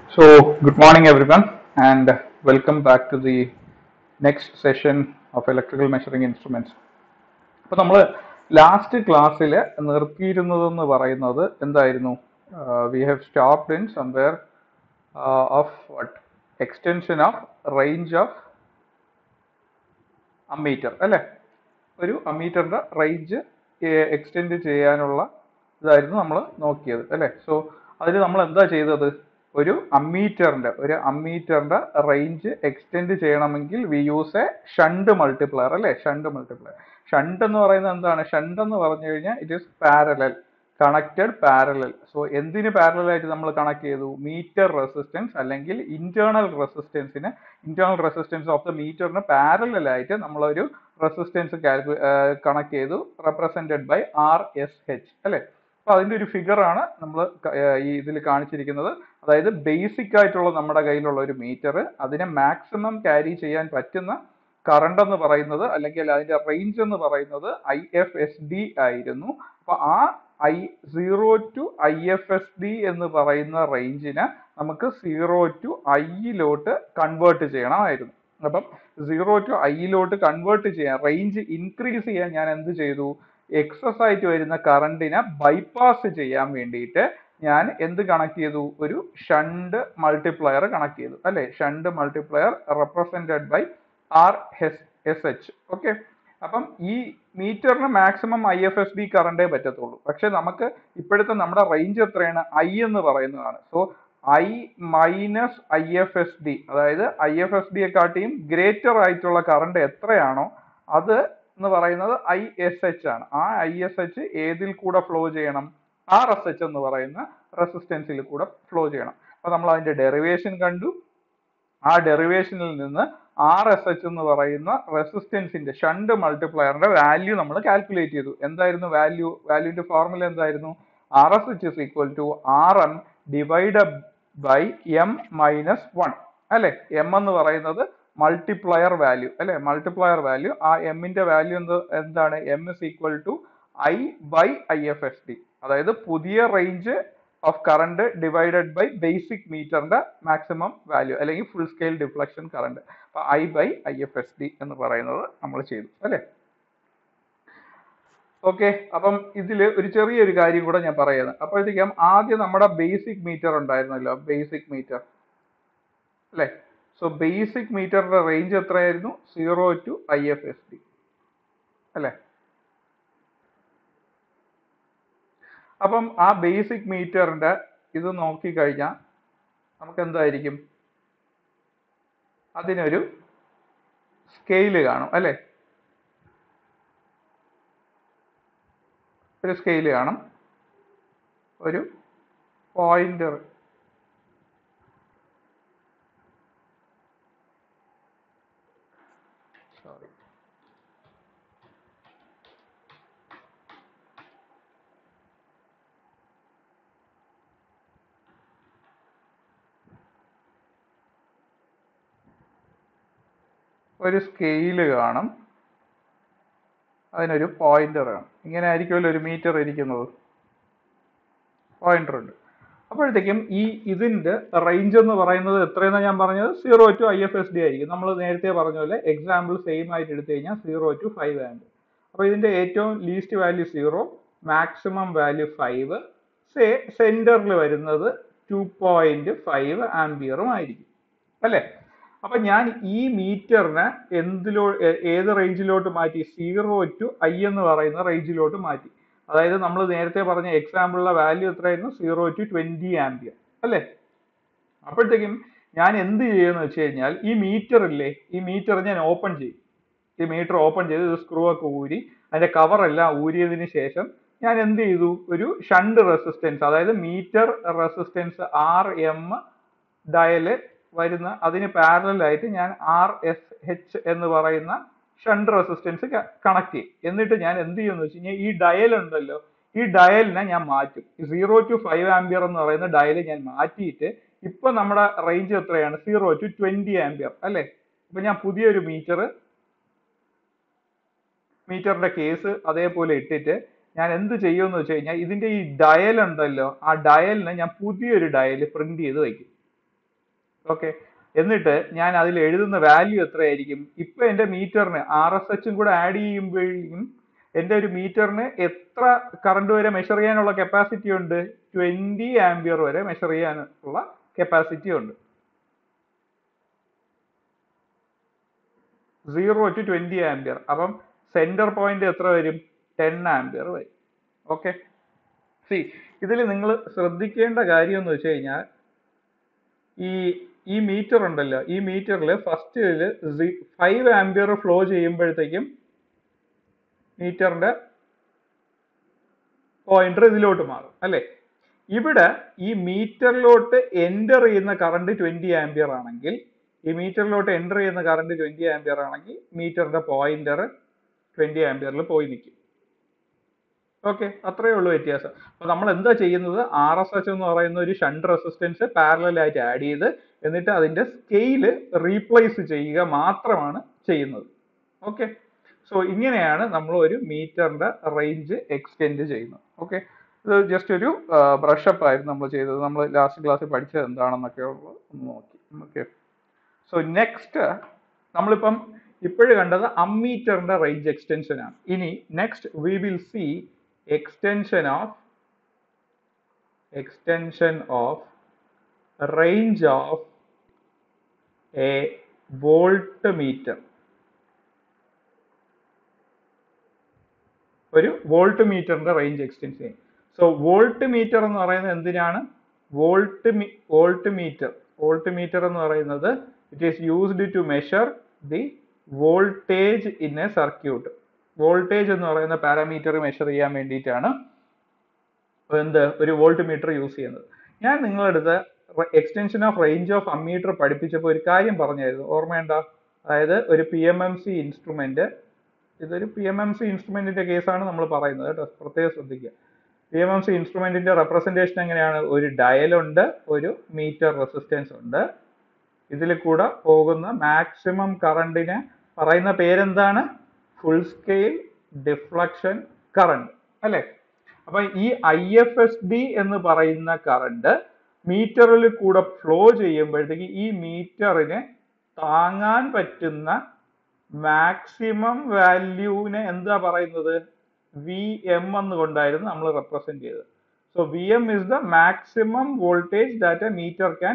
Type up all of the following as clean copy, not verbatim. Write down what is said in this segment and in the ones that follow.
So, good morning everyone, and welcome back to the next session of electrical measuring instruments. അപ്പോൾ നമ്മൾ last ക്ലാസ്സിൽ നിർത്തിയിരുന്നതെന്ന് പറയുന്നത് എന്തായിരുന്നു? We have stopped in somewhere of what extension of range of ammeter അല്ലേ? ഒരു അമ്മീറ്ററിന്റെ range extend ചെയ്യാനുള്ള ഇതായിരുന്നു നമ്മൾ നോക്കിയത് അല്ലേ? സോ അതിൽ നമ്മൾ എന്താ ചെയ്തത്? ഒരു അമ്മീറ്ററിന്റെ റേഞ്ച് എക്സ്റ്റെൻഡ് ചെയ്യണമെങ്കിൽ we use a shunt multiplier അല്ലേ? ഷണ്ട് എന്ന് പറയുന്നത് എന്താണ്? ഷണ്ട് എന്ന് പറഞ്ഞു കഴിഞ്ഞാൽ it is parallel, connected parallel. So എന്തിന് പാരലൽ ആയിട്ട് നമ്മൾ കണക്ട് ചെയ്തു? മീറ്റർ റെസിസ്റ്റൻസ് അല്ലെങ്കിൽ ഇന്റേണൽ റെസിസ്റ്റൻസ് ഓഫ് ദ മീറ്ററിന് പാരലൽ ആയിട്ട് നമ്മളൊരു റെസിസ്റ്റൻസ് കണക്ട് ചെയ്തു, റെപ്രസെന്റഡ് ബൈ RSH അല്ലെ? അപ്പൊ അതിന്റെ ഒരു ഫിഗർ ആണ് നമ്മൾ ഈ ഇതിൽ കാണിച്ചിരിക്കുന്നത്. അതായത് ബേസിക് ആയിട്ടുള്ള നമ്മുടെ കയ്യിലുള്ള ഒരു മീറ്റർ, അതിനെ മാക്സിമം ക്യാരി ചെയ്യാൻ പറ്റുന്ന കറണ്ട് എന്ന് പറയുന്നത് അല്ലെങ്കിൽ അതിന്റെ റേഞ്ച് എന്ന് പറയുന്നത് IFSD ആയിരുന്നു. അപ്പൊ ആ I0 to IFSD എന്ന് പറയുന്ന റേഞ്ചിനെ നമുക്ക് 0 to I കൺവേർട്ട് ചെയ്യണമായിരുന്നു. അപ്പം 0 to I കൺവേർട്ട് ചെയ്യാൻ, റേഞ്ച് ഇൻക്രീസ് ചെയ്യാൻ ഞാൻ എന്ത് ചെയ്തു? എക്സസ് ആയിട്ട് വരുന്ന കറണ്ടിനെ ബൈപ്പാസ് ചെയ്യാൻ വേണ്ടിയിട്ട് ഞാൻ എന്ത് കണക്ട് ചെയ്തു? ഒരു ഷണ്ട് മൾട്ടിപ്ലയർ കണക്ട് ചെയ്തു അല്ലെ? Shunt multiplier represented by RSH. Okay, അപ്പം ഈ മീറ്ററിന് മാക്സിമം IFSD കറണ്ടേ പറ്റത്തുള്ളൂ. പക്ഷെ നമുക്ക് ഇപ്പോഴത്തെ നമ്മുടെ റേഞ്ച് എത്രയാണ്? I എന്ന് പറയുന്നതാണ്. സോ I മൈനസ് IFSD, അതായത് IFSD കാട്ടിയും ഗ്രേറ്റർ ആയിട്ടുള്ള കറണ്ട് എത്രയാണോ അത് എന്ന് പറയുന്നത് ISH ആണ്. ആ ISH ഏതിൽ കൂടെ ഫ്ലോ ചെയ്യണം? RSH എന്ന് പറയുന്ന റെസിസ്റ്റൻസിൽ കൂടെ ഫ്ലോ ചെയ്യണം. അപ്പൊ നമ്മൾ അതിന്റെ ഡെറിവേഷൻ കണ്ടു. ആ ഡെറിവേഷനിൽ നിന്ന് RSH എന്ന് പറയുന്ന റെസിസ്റ്റൻസിന്റെ ഷണ്ട് മൾട്ടിപ്ലയറിന്റെ വാല്യൂ നമ്മൾ കാൽക്കുലേറ്റ് ചെയ്തു. എന്തായിരുന്നു വാല്യൂന്റെ ഫോർമുല എന്തായിരുന്നു? RSH is equal to RM divided by M minus 1 അല്ലെ? M എന്ന് പറയുന്നത് മൾട്ടിപ്ലയർ വാല്യൂ അല്ലെ? Multiplier value. ആ എമ്മിന്റെ വാല്യൂ എന്താണ്? M is equal to I by IFSD. അതായത് പുതിയ range of current divided by basic മീറ്ററിന്റെ മാക്സിമം വാല്യൂ അല്ലെങ്കിൽ ഫുൾ സ്കെയിൽ ഡിഫ്ലക്ഷൻ കറണ്ട്. അപ്പൊ I by IFSD എന്ന് പറയുന്നത് നമ്മൾ ചെയ്തു അല്ലെ? ഓക്കെ, അപ്പം ഇതിൽ ഒരു ചെറിയൊരു കാര്യം കൂടെ ഞാൻ പറയുന്നത്. അപ്പോഴത്തേക്കും ആദ്യം നമ്മുടെ ബേസിക് മീറ്റർ ഉണ്ടായിരുന്നല്ലോ, ബേസിക് മീറ്റർ അല്ലെ? സോ ബേസിക് മീറ്ററിന്റെ റേഞ്ച് എത്രയായിരുന്നു? 0 to IFSD അല്ലെ? അപ്പം ആ ബേസിക് മീറ്ററിന്റെ ഇത് നോക്കിക്കഴിഞ്ഞാൽ നമുക്ക് എന്തായിരിക്കും? അതിനൊരു സ്കെയില് കാണും അല്ലെ? ഒരു സ്കെയില് കാണും, ഒരു പോയിന്റർ, സോറി, ഒരു സ്കെയില് കാണും, അതിനൊരു പോയിന്റർ കാണും. ഇങ്ങനെ ആയിരിക്കുമല്ലോ ഒരു മീറ്റർ ഇരിക്കുന്നത്, പോയിന്റർ ഉണ്ട്. അപ്പോഴത്തേക്കും ഇതിന്റെ റേഞ്ച് എന്ന് പറയുന്നത് എത്രയെന്നാണ് ഞാൻ പറഞ്ഞത്? 0 to IFSD ആയിരിക്കും. നമ്മൾ നേരത്തെ പറഞ്ഞ പോലെ എക്സാമ്പിൾ സെയിം ആയിട്ട് എടുത്തു കഴിഞ്ഞാൽ 0 to 5 ആംപിയർ. അപ്പൊ ഇതിന്റെ ഏറ്റവും ലീസ്റ്റ് വാല്യൂ 0, മാക്സിമം വാല്യൂ 5, സെന്ററിൽ വരുന്നത് 2.5 ആംപിയറും ആയിരിക്കും അല്ലെ? അപ്പൊ ഞാൻ ഈ മീറ്ററിനെ ഏത് റേഞ്ചിലോട്ട് മാറ്റി? 0 to I എന്ന് പറയുന്ന റേഞ്ചിലോട്ട് മാറ്റി. അതായത് നമ്മൾ നേരത്തെ പറഞ്ഞ എക്സാമ്പിളിലെ വാല്യൂ എത്രയായിരുന്നു? 0 to 20 ആംപിയർ അല്ലെ? അപ്പോഴത്തേക്കും ഞാൻ എന്ത് ചെയ്യുമെന്ന് വെച്ച് കഴിഞ്ഞാൽ ഈ മീറ്റർ ഇല്ലേ, ഈ മീറ്റർ ഞാൻ ഓപ്പൺ ചെയ്യും. ഈ മീറ്റർ ഓപ്പൺ ചെയ്ത് സ്ക്രൂ ഒക്കെ ഊരി അതിന്റെ കവർ എല്ലാം ഊരിയതിന് ശേഷം ഞാൻ എന്ത് ചെയ്തു? ഒരു ഷണ്ട് റെസിസ്റ്റൻസ്, അതായത് മീറ്റർ റെസിസ്റ്റൻസ് RM ഡയല് വരുന്ന അതിന് പാരലൽ ആയിട്ട് ഞാൻ RSH എന്ന് പറയുന്ന ഷണ്ട് റെസിസ്റ്റൻസ് കണക്ട് ചെയ്യും. എന്നിട്ട് ഞാൻ എന്ത് ചെയ്യുമെന്ന് വെച്ച് കഴിഞ്ഞാൽ ഈ ഡയൽ ഉണ്ടല്ലോ, ഈ ഡയലിനെ ഞാൻ മാറ്റും. 0 to 5 ആംപിയർ എന്ന് പറയുന്ന ഡയല് ഞാൻ മാറ്റിയിട്ട് ഇപ്പൊ നമ്മുടെ റേഞ്ച് എത്രയാണ്? 0 to 20 ആംപിയർ അല്ലെ? ഇപ്പൊ ഞാൻ പുതിയൊരു മീറ്ററിന്റെ കേസ് അതേപോലെ ഇട്ടിട്ട് ഞാൻ എന്ത് ചെയ്യുമെന്ന് വെച്ച് കഴിഞ്ഞാൽ ഇതിന്റെ ഈ ഡയൽ ഉണ്ടല്ലോ, ആ ഡയലിനെ ഞാൻ പുതിയൊരു ഡയൽ പ്രിന്റ് ചെയ്ത് വയ്ക്കും. ഓക്കെ. എന്നിട്ട് ഞാൻ അതിൽ എഴുതുന്ന വാല്യൂ എത്രയായിരിക്കും? ഇപ്പൊ എന്റെ മീറ്ററിന് RSH കൂടെ ആഡ് ചെയ്യുമ്പോഴേക്കും എന്റെ ഒരു മീറ്ററിന് എത്ര കറണ്ട് വരെ മെഷർ ചെയ്യാനുള്ള കപ്പാസിറ്റി ഉണ്ട്? 20 ആംപിയർ വരെ മെഷർ ചെയ്യാനുള്ള കപ്പാസിറ്റി ഉണ്ട്. 0 to 20 ആംപിയർ. അപ്പം സെന്റർ പോയിന്റ് എത്ര വരും? 10 ആംപിയർ വരും. ഓക്കെ. സി, ഇതിൽ നിങ്ങൾ ശ്രദ്ധിക്കേണ്ട കാര്യം എന്ന് വെച്ച് കഴിഞ്ഞാൽ ഈ ഈ മീറ്റർ ഉണ്ടല്ലോ, ഈ മീറ്ററിൽ ഫസ്റ്റില് 5 ആംപിയർ ഫ്ലോ ചെയ്യുമ്പോഴത്തേക്കും മീറ്ററിന്റെ പോയിന്റർ ഇതിലോട്ട് മാറും അല്ലെ. ഇവിടെ ഈ മീറ്ററിലോട്ട് എൻ്റർ ചെയ്യുന്ന കറണ്ട് 20 ആംപിയർ ആണെങ്കിൽ, ഈ മീറ്ററിലോട്ട് എൻ്റർ ചെയ്യുന്ന കറണ്ട് 20 ആംപിയർ ആണെങ്കിൽ മീറ്ററിന്റെ പോയിന്റർ 20 ആംപിയറിൽ പോയി നിൽക്കും. ഓക്കെ, അത്രയേ ഉള്ളൂ വ്യത്യാസം. അപ്പൊ നമ്മൾ എന്താ ചെയ്യുന്നത്? RSH എന്ന് പറയുന്ന ഒരു ഷണ്ട് റെസിസ്റ്റൻസ് പാരലൽ ആയിട്ട് ആഡ് ചെയ്ത് എന്നിട്ട് അതിന്റെ സ്കെയില് റീപ്ലേസ് ചെയ്യുക മാത്രമാണ് ചെയ്യുന്നത്. ഓക്കെ. സോ ഇങ്ങനെയാണ് നമ്മൾ ഒരു മീറ്ററിന്റെ റേഞ്ച് എക്സ്റ്റെൻഡ് ചെയ്യുന്നത്. ഓക്കെ. ഇത് ജസ്റ്റ് ഒരു ബ്രഷപ്പ് ആയിരുന്നു നമ്മൾ ചെയ്തത്. നമ്മൾ ലാസ്റ്റ് ക്ലാസ്സിൽ പഠിച്ചത് എന്താണെന്നൊക്കെ ഒന്ന് നോക്കി. ഓക്കെ. സോ നെക്സ്റ്റ് നമ്മളിപ്പം ഇപ്പോഴും കണ്ടത് അമ്മീറ്ററിന്റെ റേഞ്ച് എക്സ്റ്റൻഷൻ ആണ്. ഇനി next we will see extension of range of a voltmeter. ഒരു വോൾട്ട് മീറ്ററിന്റെ range extension. So voltmeter എന്ന് പറയുന്നത് എന്തിനാണ്? വോൾട്ട് മീറ്റർ എന്ന് പറയുന്നത് it is used to measure the voltage in a circuit. Voltage എന്ന് പറയുന്ന പാരാമീറ്റർ മെഷർ ചെയ്യാൻ വേണ്ടിയിട്ടാണ് ഒരു വോൾട്ട് മീറ്റർ യൂസ് ചെയ്യുന്നത്. ഞാൻ നിങ്ങളടുത്ത് extension of range of ammeter പഠിപ്പിച്ചപ്പോൾ ഒരു കാര്യം പറഞ്ഞായിരുന്നു, ഓർമ്മയുണ്ടോ? അതായത് ഒരു PMMC ഇൻസ്ട്രുമെന്റ്, ഇതൊരു PMMC ഇൻസ്ട്രുമെന്റിന്റെ കേസാണ് നമ്മൾ പറയുന്നത് കേട്ടോ, പ്രത്യേകം ശ്രദ്ധിക്കുക. PMMC ഇൻസ്ട്രുമെന്റിന്റെ റെപ്രസെന്റേഷൻ എങ്ങനെയാണ്? ഒരു ഡയൽ ഉണ്ട്, ഒരു മീറ്റർ റെസിസ്റ്റൻസ് ഉണ്ട്. ഇതിൽ കൂടെ പോകുന്ന മാക്സിമം കറണ്ടിന് പറയുന്ന പേരെന്താണ്? ഫുൾ സ്കെയിൽ ഡിഫ്ലക്ഷൻ കറണ്ട് അല്ലെ. അപ്പൊ ഈ IFSD എന്ന് പറയുന്ന കറണ്ട് മീറ്ററിൽ കൂടെ ഫ്ലോ ചെയ്യുമ്പോഴത്തേക്ക് ഈ മീറ്ററിന് താങ്ങാൻ പറ്റുന്ന മാക്സിമം വാല്യൂവിനെ എന്താ പറയുന്നത്? VM എന്നുകൊണ്ടായിരുന്നു നമ്മൾ റെപ്രസെന്റ് ചെയ്തത്. So VM is the maximum voltage that a meter can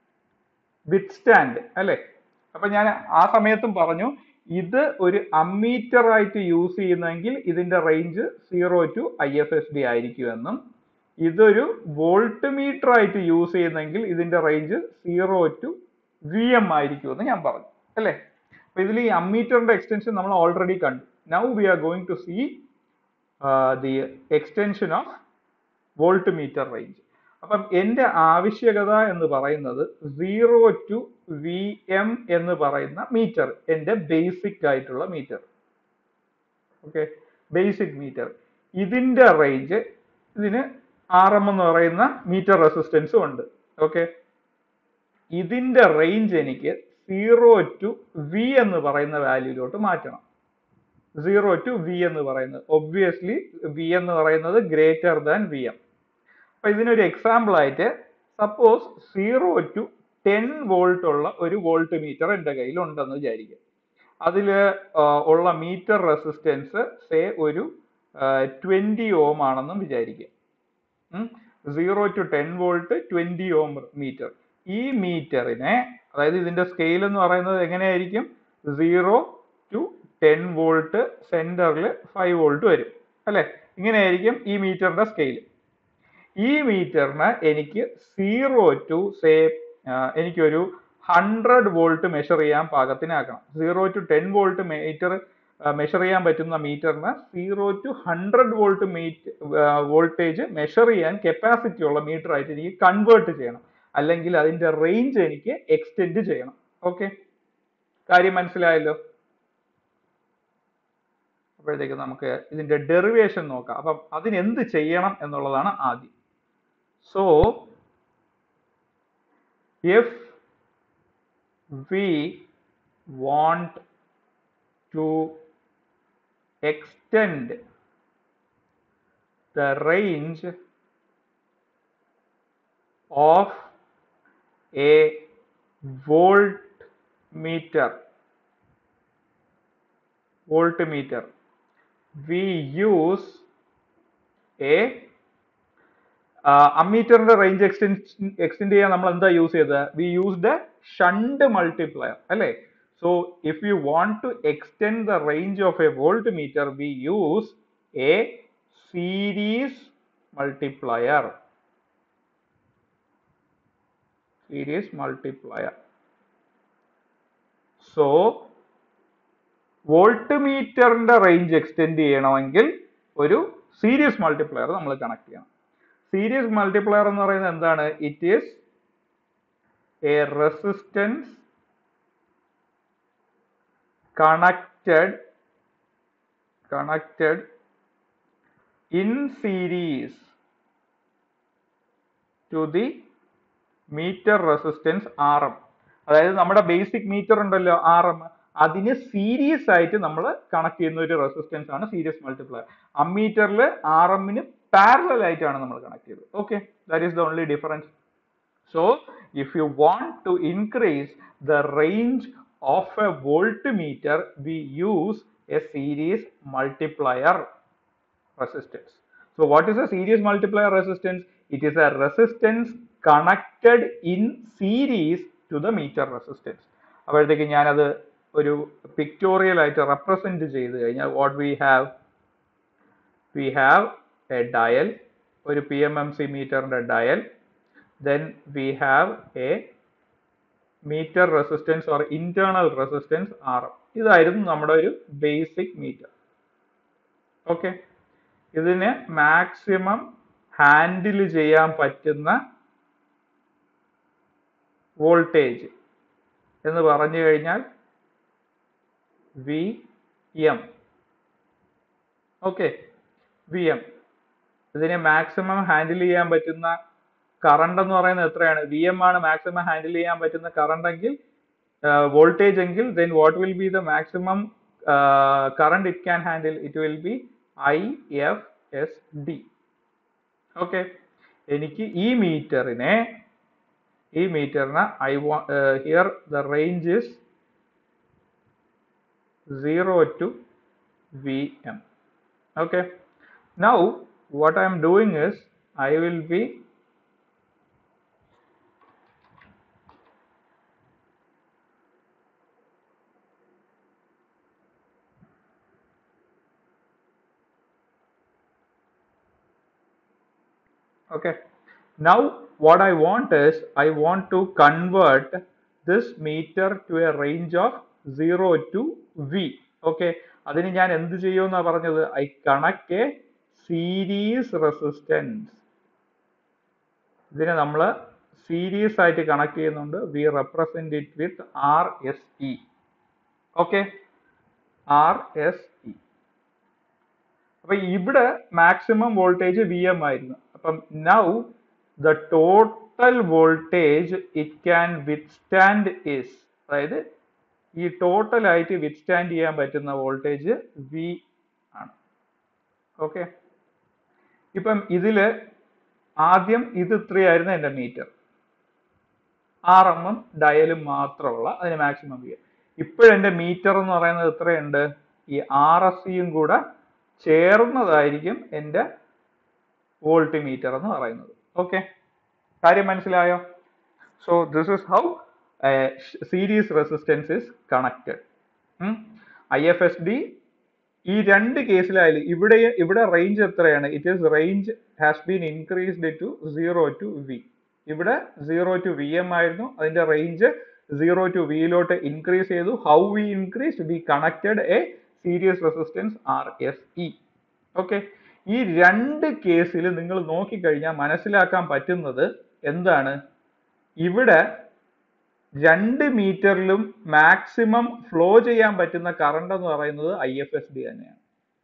withstand അല്ലെ. അപ്പൊ ഞാൻ ആ സമയത്തും പറഞ്ഞു, ഇത് ഒരു അമ്മീറ്റർ ആയിട്ട് യൂസ് ചെയ്യുന്നെങ്കിൽ ഇതിന്റെ റേഞ്ച് 0 to IFSD ആയിരിക്കുമെന്നും, ഇതൊരു വോൾട്ട് മീറ്റർ ആയിട്ട് യൂസ് ചെയ്യുന്നെങ്കിൽ ഇതിന്റെ റേഞ്ച് 0 to VM ആയിരിക്കുമെന്ന് ഞാൻ പറഞ്ഞു അല്ലെ. അപ്പൊ ഇതിൽ ഈ അമ്മീറ്ററിന്റെ എക്സ്റ്റൻഷൻ നമ്മൾ ഓൾറെഡി കണ്ടു. Now we are going to see the extension of voltmeter range. അപ്പം എന്റെ ആവശ്യകത എന്ന് പറയുന്നത് 0 to VM എന്ന് പറയുന്ന മീറ്റർ, എന്റെ ബേസിക് ആയിട്ടുള്ള മീറ്റർ. Okay, basic meter. ഇതിന്റെ റേഞ്ച്, ഇതിന് RM എന്ന് പറയുന്ന മീറ്റർ റെസിസ്റ്റൻസും ഉണ്ട്. ഓക്കെ, ഇതിന്റെ റേഞ്ച് എനിക്ക് 0 to V എന്ന് പറയുന്ന വാല്യൂലോട്ട് മാറ്റണം. 0 to V എന്ന് പറയുന്നത്, ഒബ്വിയസ്ലി V എന്ന് പറയുന്നത് ഗ്രേറ്റർ ദാൻ VM. അപ്പൊ ഇതിനൊരു എക്സാമ്പിൾ ആയിട്ട് സപ്പോസ് 0 to 10 വോൾട്ട് ഉള്ള ഒരു വോൾട്ട് മീറ്റർ എൻ്റെ കയ്യിൽ ഉണ്ടെന്ന് വിചാരിക്കുക. അതിൽ ഉള്ള മീറ്റർ റെസിസ്റ്റൻസ് സേ ഒരു 20 ഓം ആണെന്നും വിചാരിക്കുക. 0 to 10 വോൾട്ട് 20 ഓം മീറ്റർ. ഈ മീറ്ററിനെ, അതായത് ഇതിന്റെ സ്കെയിൽ എന്ന് പറയുന്നത് എങ്ങനെയായിരിക്കും? 0 to 10 വോൾട്ട്, സെന്ററിൽ 5 വോൾട്ട് വരും അല്ലെ. ഇങ്ങനെയായിരിക്കും ഈ മീറ്ററിന്റെ സ്കെയിൽ. ഈ മീറ്ററിന് എനിക്ക് 0 to സേ എനിക്കൊരു 100 വോൾട്ട് മെഷർ ചെയ്യാൻ പാകത്തിനാക്കണം. 0 to 10 വോൾട്ട് മീറ്റർ മെഷർ ചെയ്യാൻ പറ്റുന്ന മീറ്ററിന് 0 to 100 വോൾട്ട് വോൾട്ടേജ് മെഷർ ചെയ്യാൻ കപ്പാസിറ്റി ഉള്ള മീറ്റർ ആയിട്ട് എനിക്ക് കൺവേർട്ട് ചെയ്യണം, അല്ലെങ്കിൽ അതിന്റെ റേഞ്ച് എനിക്ക് എക്സ്റ്റെൻഡ് ചെയ്യണം. ഓക്കെ, കാര്യം മനസ്സിലായല്ലോ? അപ്പോഴത്തേക്ക് നമുക്ക് ഇതിന്റെ ഡെറിവേഷൻ നോക്കാം. അപ്പം അതിനെന്ത് ചെയ്യണം എന്നുള്ളതാണ് ആദ്യം. So if we want to extend the range of a voltmeter, voltmeter, we use a അമ്മീറ്ററിന്റെ റേഞ്ച് എക്സ്റ്റെൻഡ് ചെയ്യാൻ നമ്മൾ എന്താ യൂസ് ചെയ്തത്? We used a shunt multiplier അല്ലേ? So if you want to extend the range of a volt meter we use a series multiplier. Series multiplier. So volt മീറ്ററിന്റെ range extend ചെയ്യണമെങ്കിൽ ഒരു series multiplier നമ്മൾ connect ചെയ്യണം. Series multiplier എന്ന് പറയുന്നത് എന്താണ്? It is a resistance connected in series to the meter resistance R M. അതായത് നമ്മുടെ ബേസിക് മീറ്റർ ഉണ്ടല്ലോ ആർ എം, അതിന് സീരീസ് ആയിട്ട് നമ്മൾ കണക്ട് ചെയ്യുന്ന ഒരു റെസിസ്റ്റൻസ് ആണ് സീരീസ് മൾട്ടിപ്ലയർ. അമ്മീറ്ററിൽ ആർ എമ്മിന് പാരലൽ ആയിട്ടാണ് നമ്മൾ കണക്ട് ചെയ്തത്. Okay, that is the only difference. So if you want to increase the range of a voltmeter we use a series multiplier resistance. So what is a series multiplier resistance? It is a resistance connected in series to the meter resistance. അപ്പോഴത്തേക്ക് ഞാനത് ഒരു pictorial ആയിട്ട് represent ചെയ്ത് കഴിഞ്ഞാൽ what we have a dial, ഒരു PMMC മീറ്ററിന്റെ dial, then we have a meter resistance or internal resistance R. ഇതായിരുന്നു നമ്മുടെ ഒരു ബേസിക് മീറ്റർ. ഓക്കെ, ഇതിന് മാക്സിമം ഹാൻഡിൽ ചെയ്യാൻ പറ്റുന്ന വോൾട്ടേജ് എന്ന് പറഞ്ഞു കഴിഞ്ഞാൽ VM. Okay, VM. ഇതിനെ മാക്സിമം ഹാൻഡിൽ ചെയ്യാൻ പറ്റുന്ന കറണ്ട് എന്ന് പറയുന്നത് എത്രയാണ്? VM ആണ് മാക്സിമം ഹാൻഡിൽ ചെയ്യാൻ പറ്റുന്ന കറണ്ട് എങ്കിൽ, വോൾട്ടേജ് എങ്കിൽ, then what will be the maximum current it can handle? It will be IFSD. Okay, എനിക്ക് ഈ മീറ്ററിന് I want here the range is 0 to VM. Okay, now what I am doing is I will be okay, now what I want is I want to convert this meter to a range of 0 to V. Okay, അതിന് ഞാൻ എന്ത് ചെയ്യുമെന്നാ പറഞ്ഞത്? I connect a series resistance. ഇതിനെ നമ്മൾ series ആയിട്ട് connect ചെയ്യുന്നുണ്ട്. We represent it with RSE. Okay, RSE. അപ്പൊ ഇവിടെ മാക്സിമം വോൾട്ടേജ് VM ആയിരുന്നു. അപ്പം now the total voltage it can withstand is, അതായത് ഈ ടോട്ടൽ ആയിട്ട് വിത്ത്സ്റ്റാൻഡ് ചെയ്യാൻ പറ്റുന്ന വോൾട്ടേജ് V ആണ്. ഓക്കെ, ഇപ്പം ഇതില് ആദ്യം ഇത് ഇത്രയായിരുന്നു എന്റെ മീറ്റർ, RM ഡയലും മാത്രമുള്ള, അതിന് മാക്സിമം VM. ഇപ്പോഴെന്റെ മീറ്റർ എന്ന് പറയുന്നത് എത്രയുണ്ട്? ഈ RSEയും കൂടെ ചേർന്നതായിരിക്കും എന്റെ വോൾട്ട് മീറ്റർ എന്ന് പറയുന്നത്. ഓക്കെ, കാര്യം മനസ്സിലായോ? So this is how series resistance is connected. IFSD ഈ രണ്ട് കേസിലായാലും ഇവിടെ റേഞ്ച് എത്രയാണ്? It is range has been increased to 0 to V. ഇവിടെ 0 to VM ആയിരുന്നു, അതിന്റെ റേഞ്ച് 0 to V ലോട്ട് ഇൻക്രീസ് ചെയ്തു. How we increased? We connected a series resistance RSE. Okay, ഈ രണ്ട് കേസിൽ നിങ്ങൾ നോക്കിക്കഴിഞ്ഞാൽ മനസ്സിലാക്കാൻ പറ്റുന്നത് എന്താണ്? ഇവിടെ രണ്ട് മീറ്ററിലും മാക്സിമം ഫ്ലോ ചെയ്യാൻ പറ്റുന്ന കറണ്ട് എന്ന് പറയുന്നത് IFSD തന്നെയാണ്.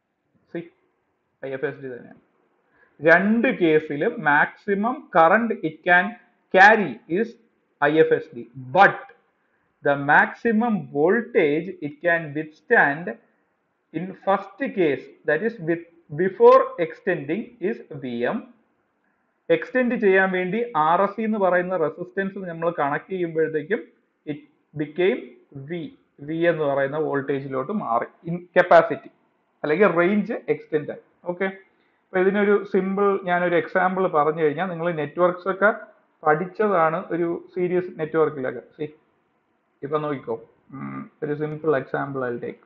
IFSD തന്നെയാണ്. രണ്ട് കേസിലും maximum current it can carry is IFSD. But the maximum voltage it can withstand in first case, that is with before extending, is VM. Extend ചെയ്യാൻ വേണ്ടി RSE എന്ന് പറയുന്ന റെസിസ്റ്റൻസ് നമ്മൾ കണക്ട് ചെയ്യുമ്പോഴത്തേക്കും ഇറ്റ് ബിക്കെയിം വി. വി എന്ന് പറയുന്ന വോൾട്ടേജിലോട്ട് മാറി. ഇൻ കപ്പാസിറ്റി അല്ലെങ്കിൽ റേഞ്ച് എക്സ്റ്റെൻഡ് ആയി. ഓക്കെ, അപ്പൊ ഇതിനൊരു സിമ്പിൾ ഞാനൊരു എക്സാമ്പിൾ പറഞ്ഞു കഴിഞ്ഞാൽ നിങ്ങൾ നെറ്റ്വർക്ക്സ് ഒക്കെ പഠിച്ചതാണ് ഒരു സീരീസ് നെറ്റ്വർക്കിലൊക്കെ. ഇപ്പൊ നോക്കിക്കോ, ഒരു സിമ്പിൾ എക്സാമ്പിൾ ആയി ടേക്ക്.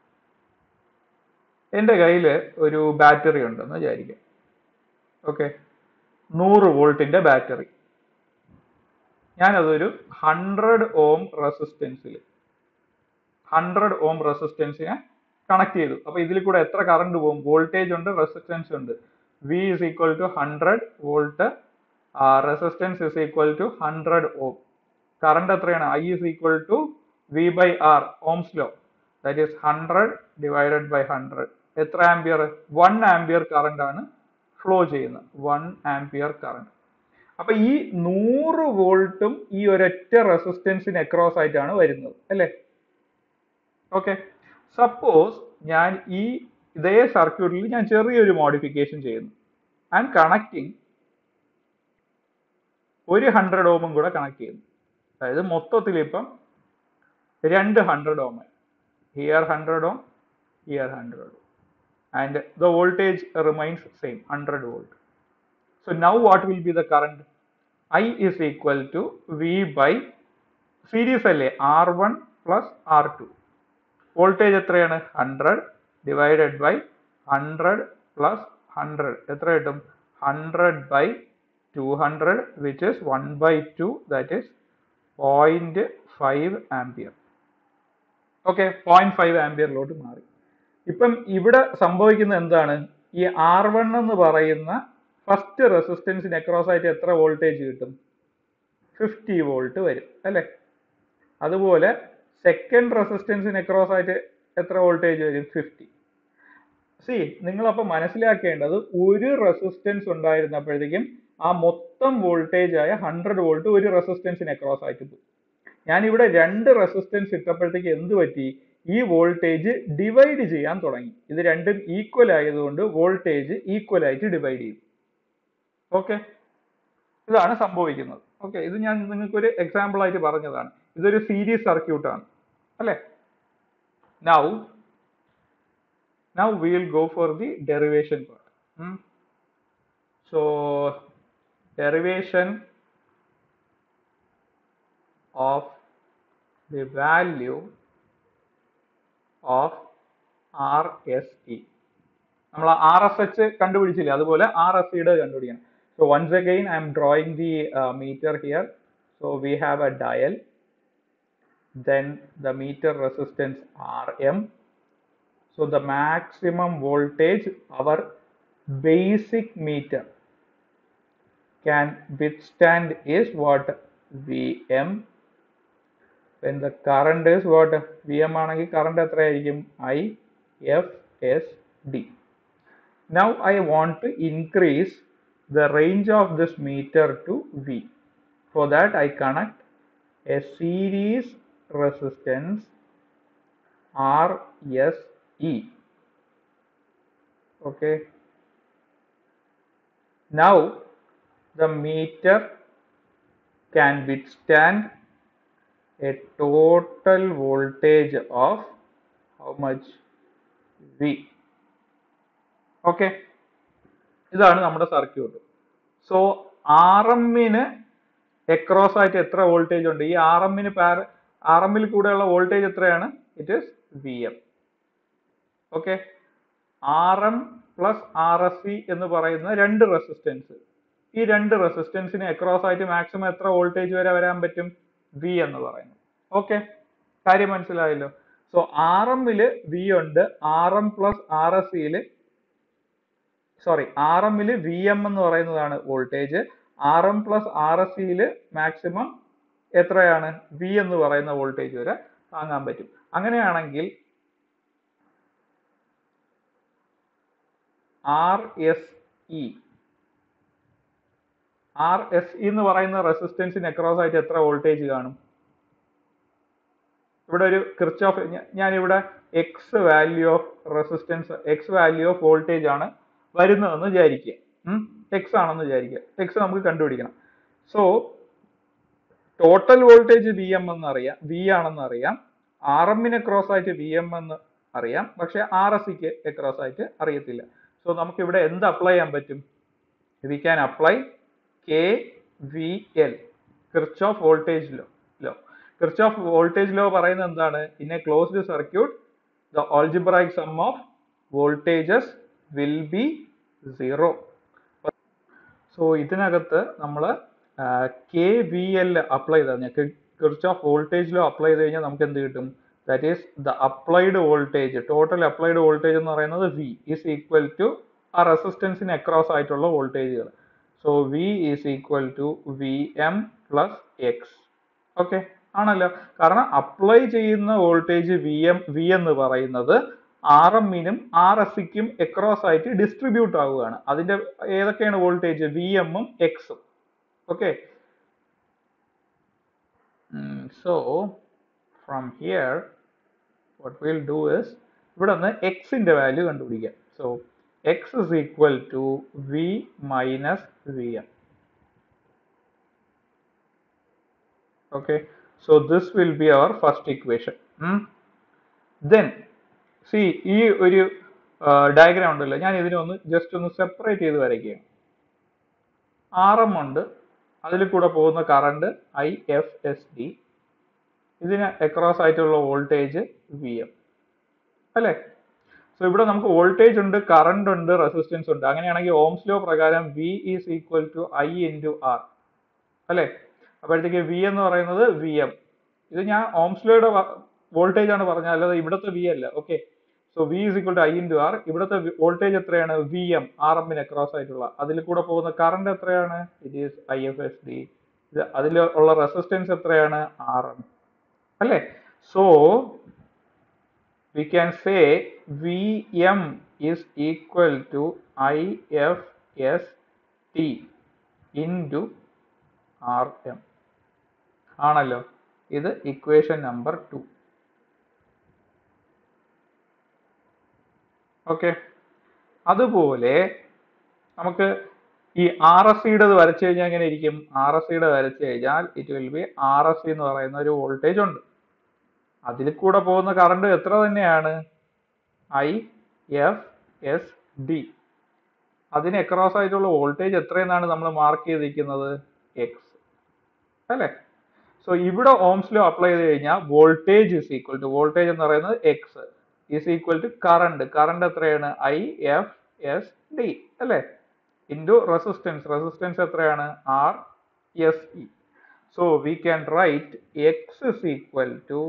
എൻ്റെ കയ്യിൽ ഒരു ബാറ്ററി ഉണ്ടെന്ന് വിചാരിക്കാം. ഓക്കെ, 100 വോൾട്ടിന്റെ ബാറ്ററി. ഞാനതൊരു 100 ഓം റെസിസ്റ്റൻസിൽ 100 ഓം റെസിസ്റ്റൻസിനെ കണക്ട് ചെയ്തു. അപ്പൊ ഇതിൽ കൂടെ എത്ര കറണ്ട് പോകും? വോൾട്ടേജ് ഉണ്ട്, റെസിസ്റ്റൻസ് ഉണ്ട്. V is equal to 100 volt, resistance is equal to 100 ohm. Current എത്രയാണ്? I is equal to V by R, ohm's law. That is 100 divided by 100. എത്ര ആംപിയർ? 1 ആംപിയർ കറണ്ട് ആണ് ഫ്ലോ ചെയ്യുന്നത്. 1 ampere current. അപ്പൊ ഈ 100 വോൾട്ടും ഈ ഒരൊറ്റ റെസിസ്റ്റൻസിന് അക്രോസ് ആയിട്ടാണ് വരുന്നത്, അല്ലേ? ഓക്കെ, സപ്പോസ് ഞാൻ ഇതേ സർക്യൂട്ടിൽ ഞാൻ ചെറിയൊരു മോഡിഫിക്കേഷൻ ചെയ്യുന്നു. ഐ എം കണക്ടിങ് ഒരു 100 ഓമും കൂടെ കണക്ട് ചെയ്യുന്നു. അതായത് മൊത്തത്തിൽ ഇപ്പം 2 100 ohm. Here 100 ohm, here 100 ohm. And the voltage remains same, 100 volt. So now what will be the current? I is equal to V by series അല്ലേ, R1 plus R2. വോൾട്ടേജ് എത്രയാണ്? 100 divided by 100 plus 100. എത്ര കിട്ടും? 100 by 200, which is 1 by 2, that is 0.5 ampere. Okay, 0.5 ആംപിയറിലോട്ട് മാറി. ഇപ്പം ഇവിടെ സംഭവിക്കുന്നത് എന്താണ്? ഈ R1 എന്ന് പറയുന്ന ഫസ്റ്റ് റെസിസ്റ്റൻസിന് അക്രോസ് ആയിട്ട് എത്ര വോൾട്ടേജ് കിട്ടും? 50 വോൾട്ട് വരും, അല്ലെ? അതുപോലെ സെക്കൻഡ് റെസിസ്റ്റൻസിന് അക്രോസ് ആയിട്ട് എത്ര വോൾട്ടേജ് വരും? 50. നിങ്ങളപ്പോൾ മനസ്സിലാക്കേണ്ടത്, ഒരു റെസിസ്റ്റൻസ് ഉണ്ടായിരുന്നപ്പോഴത്തേക്കും ആ മൊത്തം വോൾട്ടേജ് ആയ 100 വോൾട്ട് ഒരു റെസിസ്റ്റൻസിന് അക്രോസ് ആയിട്ട് പോകും. ഞാനിവിടെ 2 റെസിസ്റ്റൻസ് ഇട്ടപ്പോഴത്തേക്ക് എന്ത് പറ്റി? ഈ വോൾട്ടേജ് ഡിവൈഡ് ചെയ്യാൻ തുടങ്ങി. ഇത് രണ്ടും ഈക്വൽ ആയതുകൊണ്ട് വോൾട്ടേജ് ഈക്വൽ ആയിട്ട് ഡിവൈഡ് ചെയ്യും. ഓക്കെ, ഇതാണ് സംഭവിക്കുന്നത്. ഓക്കെ, ഇത് ഞാൻ നിങ്ങൾക്ക് ഒരു എക്സാമ്പിൾ ആയിട്ട് പറഞ്ഞതാണ്. ഇതൊരു സീരീസ് സർക്യൂട്ടാണ്, അല്ലെ? Now we will go for the derivation part. So derivation of the value of RSE. നമ്മൾ RSH കണ്ടുപിടിച്ചില്ലേ, അതുപോലെ RSEയുടെ കണ്ടുപിടിക്കണം. So once again I am drawing the meter here. So we have a dial, then the meter resistance RM. So the maximum voltage our basic meter can withstand is what? VM. When the current is what? VM ആണെങ്കിൽ current എത്രയായിരിക്കും? IFSD. Now I want to increase the range of this meter to V. For that I connect a series resistance RSE. Okay. Now the meter can withstand a total voltage of how much? V. Okay, ഇതാണ് നമ്മുടെ circuit. So ആർഎമ്മിന് across ആയിട്ട് എത്ര voltage ഉണ്ട്? ഈ ആർഎമ്മിൽ കൂടെയുള്ള voltage എത്രയാണ്? It is VM. Okay, RM plus RSE എന്ന് പറയുന്ന 2 റെസിസ്റ്റൻസ്. ഈ 2 റെസിസ്റ്റൻസിന് അക്രോസ് ആയിട്ട് മാക്സിമം എത്ര വോൾട്ടേജ് വരെ വരാൻ പറ്റും? V എന്ന് പറയുന്നത്. ഓക്കെ, കാര്യം മനസ്സിലായല്ലോ. സോ ആർഎമ്മില് V ഉണ്ട്, RM പ്ലസ് RSEയില് ആർഎമ്മില് VM എന്ന് പറയുന്നതാണ് വോൾട്ടേജ്. RM പ്ലസ് RSEയില് മാക്സിമം എത്രയാണ്? V എന്ന് പറയുന്ന വോൾട്ടേജ് വരെ താങ്ങാൻ പറ്റും. അങ്ങനെയാണെങ്കിൽ RSE എന്ന് പറയുന്ന റെസിസ്റ്റൻസിന് അക്രോസ് ആയിട്ട് എത്ര വോൾട്ടേജ് കാണും? ഇവിടെ ഒരു കിർച്ചോഫ്, ഞാനിവിടെ X value of resistance, X value of voltage ആണ് വരുന്നതെന്ന് വിചാരിക്കുക. എക്സ് ആണെന്ന് വിചാരിക്കുക. എക്സ് നമുക്ക് കണ്ടുപിടിക്കണം. So total voltage V M എന്നറിയാം, വി ആണെന്ന് അറിയാം, ആർ എമ്മിന് അക്രോസ് ആയിട്ട് വി എം എന്ന് അറിയാം, പക്ഷെ ആർ എസ് സിക്ക് അക്രോസ് ആയിട്ട് അറിയത്തില്ല. സോ നമുക്ക് ഇവിടെ എന്ത് അപ്ലൈ ചെയ്യാൻ പറ്റും? We can apply K V L, Kirchhoff voltage law. Kirchhoff voltage law പറയുന്നത് എന്താണ്? In a closed circuit the algebraic sum of voltages will be 0. So ഇതിനകത്ത് നമ്മൾ കെ വി എൽ അപ്ലൈ ചെയ്ത് കഴിഞ്ഞാൽ, കിർച്ചോഫ് വോൾട്ടേജ് ലോ അപ്ലൈ ചെയ്ത് കഴിഞ്ഞാൽ നമുക്ക് എന്ത് കിട്ടും? That is the applied voltage, total applied voltage എന്ന് പറയുന്നത് വി ഈസ് ഈക്വൽ ടു ആ റെസിസ്റ്റൻസിന് അക്രോസ് ആയിട്ടുള്ള വോൾട്ടേജുകൾ. So V is equal to V M plus X. Okay ആണല്ലോ, കാരണം അപ്ലൈ ചെയ്യുന്ന വോൾട്ടേജ് വി എന്ന് പറയുന്നത് ആർ എമ്മിനും ആർ എസ് സിക്കും അക്രോസ് ആയിട്ട് ഡിസ്ട്രിബ്യൂട്ട് ആവുകയാണ്. അതിന്റെ ഏതൊക്കെയാണ് വോൾട്ടേജ്? വി എമ്മും എക്സും. Okay, so from here what we'll do is ഇവിടെ നിന്ന് എക്സിന്റെ വാല്യൂ കണ്ടുപിടിക്കാം. So X is equal to V minus V M. Okay, so this will be our first equation. Then see ഈ ഒരു ഡയഗ്രാം ഉണ്ടല്ലോ, ഞാൻ ഇതിനെ ഒന്ന് ജസ്റ്റ് ഒന്ന് സെപ്പറേറ്റ് ചെയ്ത് വരയ്ക്കുകയാണ്. ആർ എം ഉണ്ട്, അതിൽ കൂടെ പോകുന്ന current I F S D, ഇതിന് അക്രോസ് ആയിട്ടുള്ള വോൾട്ടേജ് വി എം അല്ലേ. സോ ഇവിടെ നമുക്ക് വോൾട്ടേജ് ഉണ്ട്, കറണ്ട് ഉണ്ട്, റെസിസ്റ്റൻസ് ഉണ്ട്. അങ്ങനെയാണെങ്കിൽ ഓംസ് ലോ പ്രകാരം V is equal to I into R അല്ലേ. അപ്പോഴത്തേക്ക് വി എന്ന് പറയുന്നത് വി എം. ഇത് ഞാൻ ഓംസ് ലോയുടെ വോൾട്ടേജ് ആണ് പറഞ്ഞത്, അല്ലാതെ ഇവിടുത്തെ വി അല്ല. Okay, so V is equal to I into R. ഇവിടുത്തെ വോൾട്ടേജ് എത്രയാണ്? വി എം, ആർ എമ്മിന് അക്രോസ് ആയിട്ടുള്ള. അതിൽ കൂടെ പോകുന്ന കറണ്ട് എത്രയാണ്? It is I F S D. അതിൽ ഉള്ള റെസിസ്റ്റൻസ് എത്രയാണ്? ആർ എം അല്ലേ. So we can say Vm is equal to IFST into Rm ആണല്ലോ. ഇത് ഇക്വേഷൻ നമ്പർ 2. ഓക്കെ, അതുപോലെ നമുക്ക് ഈ ആർ എസ് സിയുടെ വരച്ചു കഴിഞ്ഞാൽ എങ്ങനെ ഇരിക്കും? ആർ എസ് സിയുടെ വരച്ചു കഴിഞ്ഞാൽ it will be R S C എന്ന് പറയുന്ന ഒരു വോൾട്ടേജ് ഉണ്ട്, അതിൽ കൂടെ പോകുന്ന കറണ്ട് എത്ര തന്നെയാണ്? I F S D. അതിന് അക്രോസ് ആയിട്ടുള്ള വോൾട്ടേജ് എത്രയെന്നാണ് നമ്മൾ മാർക്ക് ചെയ്തിരിക്കുന്നത്? എക്സ് അല്ലേ. സോ ഇവിടെ ഓംസ് ലോ അപ്ലൈ ചെയ്ത് കഴിഞ്ഞാൽ voltage is equal to, voltage എന്ന് പറയുന്നത് X is equal to current, current എത്രയാണ്? ഐ എഫ് എസ് ഡി അല്ലേ, ഇൻറ്റു റെസിസ്റ്റൻസ്, റെസിസ്റ്റൻസ് എത്രയാണ്? R S E. So we can write X is equal to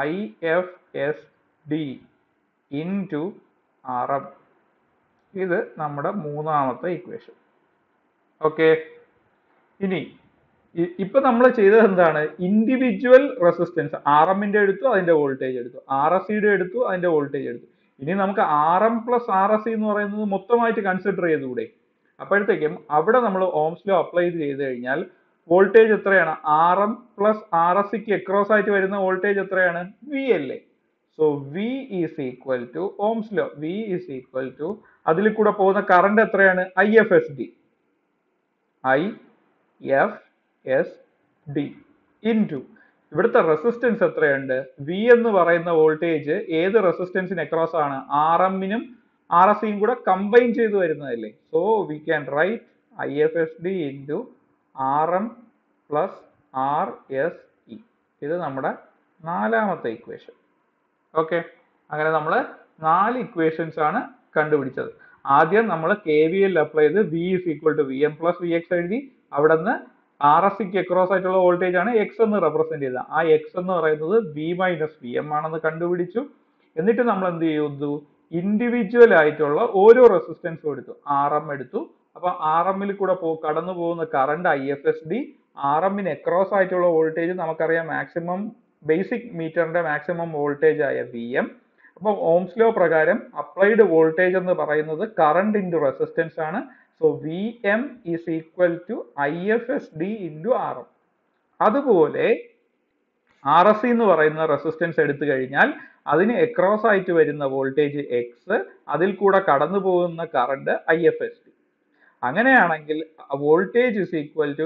IFSD into RM. ഇത് നമ്മുടെ മൂന്നാമത്തെ equation. Okay, ഇനി ഇപ്പൊ നമ്മൾ ചെയ്തത് എന്താണ്? ഇൻഡിവിജ്വൽ റെസിസ്റ്റൻസ് ആർ എമ്മിന്റെ എടുത്തു, അതിന്റെ വോൾട്ടേജ് എടുത്തു, ആർ എസ് സിയുടെ എടുത്തു, അതിന്റെ വോൾട്ടേജ് എടുത്തു. ഇനി നമുക്ക് R M plus R S C എന്ന് പറയുന്നത് മൊത്തമായിട്ട് കൺസിഡർ ചെയ്തുകൂടെ? അപ്പോഴത്തേക്കും അവിടെ നമ്മൾ ഓംസ് ലോ അപ്ലൈ ചെയ്ത് കഴിഞ്ഞാൽ വോൾട്ടേജ് എത്രയാണ്? R M plus R S സിക്ക് അക്രോസ് ആയിട്ട് വരുന്ന വോൾട്ടേജ് എത്രയാണ്? വി അല്ലേ. So V is equal to Ohm's law, V is equal to അതിൽ കൂടെ പോകുന്ന കറണ്ട് എത്രയാണ്? I F S D, I F S D into ഇവിടുത്തെ റെസിസ്റ്റൻസ് എത്രയുണ്ട്? വി എന്ന് പറയുന്ന വോൾട്ടേജ് ഏത് റെസിസ്റ്റൻസിന് അക്രോസ് ആണ്? ആർ എമ്മിനും ആർ എസ് സിയും കൂടെ കമ്പൈൻ ചെയ്ത് വരുന്നതല്ലേ. So we can write I F S D into R M plus R S E. ഇത് നമ്മുടെ നാലാമത്തെ ഇക്വേഷൻ. ഓക്കെ, അങ്ങനെ നമ്മൾ 4 ഇക്വേഷൻസ് ആണ് കണ്ടുപിടിച്ചത്. ആദ്യം നമ്മൾ കെ വി എൽ അപ്ലൈ ചെയ്ത് V is equal to V M plus V X എഴുതി. അവിടെ നിന്ന് ആർ എസ് സിക്ക് അക്രോസ് ആയിട്ടുള്ള വോൾട്ടേജ് ആണ് എക്സ് എന്ന് റെപ്രസെന്റ് ചെയ്തത്. ആ എക്സ് എന്ന് പറയുന്നത് വി മൈനസ് വി എം ആണെന്ന് കണ്ടുപിടിച്ചു. എന്നിട്ട് നമ്മൾ എന്ത് ചെയ്തു? ഇൻഡിവിജ്വൽ ആയിട്ടുള്ള ഓരോ റെസിസ്റ്റൻസും എടുത്തു. ആർ എം എടുത്തു. അപ്പൊ ആർ എമ്മിൽ കൂടെ കടന്നു പോകുന്ന current I F S D, R എമ്മിന് അക്രോസ് ആയിട്ടുള്ള വോൾട്ടേജ് നമുക്കറിയാം മാക്സിമം, ബേസിക് മീറ്ററിന്റെ മാക്സിമം വോൾട്ടേജ് ആയ വി എം. അപ്പൊ ഓംസ് ലോ പ്രകാരം അപ്ലൈഡ് വോൾട്ടേജ് എന്ന് പറയുന്നത് കറണ്ട് ഇൻറ്റു റെസിസ്റ്റൻസ് ആണ്. So V M is equal to I F S D into R M. അതുപോലെ ആർ എസ് സി എന്ന് പറയുന്ന റെസിസ്റ്റൻസ് എടുത്തു കഴിഞ്ഞാൽ അതിന് അക്രോസ് ആയിട്ട് വരുന്ന വോൾട്ടേജ് എക്സ്, അതിൽ കൂടെ കടന്നു പോകുന്ന current I F S D. അങ്ങനെയാണെങ്കിൽ voltage is equal to